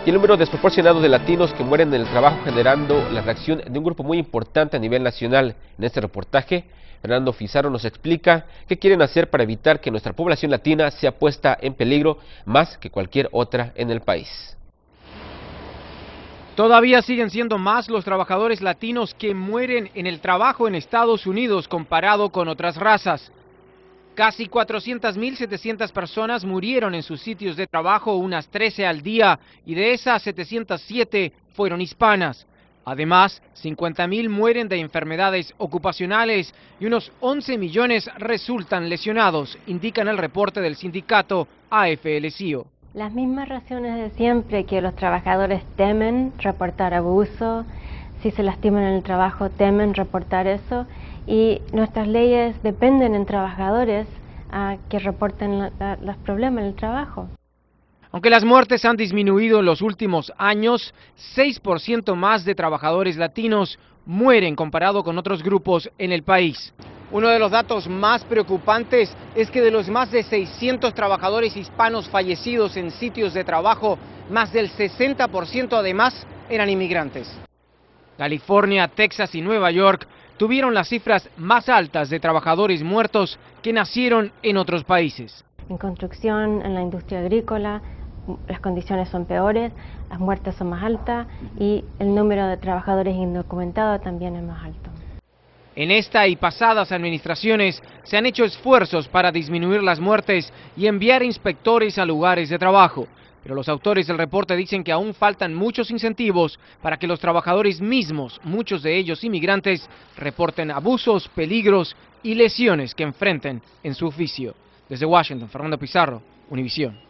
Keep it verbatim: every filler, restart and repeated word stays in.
y el número desproporcionado de latinos que mueren en el trabajo, generando la reacción de un grupo muy importante a nivel nacional. En este reportaje, Fernando Fizarro nos explica qué quieren hacer para evitar que nuestra población latina sea puesta en peligro más que cualquier otra en el país. Todavía siguen siendo más los trabajadores latinos que mueren en el trabajo en Estados Unidos comparado con otras razas. Casi cuatrocientas mil setecientas personas murieron en sus sitios de trabajo, unas trece al día, y de esas setecientas siete fueron hispanas. Además, cincuenta mil mueren de enfermedades ocupacionales y unos once millones resultan lesionados, indican el reporte del sindicato A F L C I O. Las mismas razones de siempre, que los trabajadores temen reportar abuso, si se lastiman en el trabajo temen reportar eso, y nuestras leyes dependen en trabajadores a que reporten la, la, los problemas en el trabajo. Aunque las muertes han disminuido en los últimos años, seis por ciento más de trabajadores latinos mueren comparado con otros grupos en el país. Uno de los datos más preocupantes es que de los más de seiscientos trabajadores hispanos fallecidos en sitios de trabajo, más del sesenta por ciento además eran inmigrantes. California, Texas y Nueva York tuvieron las cifras más altas de trabajadores muertos que nacieron en otros países. En construcción, en la industria agrícola, las condiciones son peores, las muertes son más altas y el número de trabajadores indocumentados también es más alto. En esta y pasadas administraciones se han hecho esfuerzos para disminuir las muertes y enviar inspectores a lugares de trabajo. Pero los autores del reporte dicen que aún faltan muchos incentivos para que los trabajadores mismos, muchos de ellos inmigrantes, reporten abusos, peligros y lesiones que enfrenten en su oficio. Desde Washington, Fernando Pizarro, Univisión.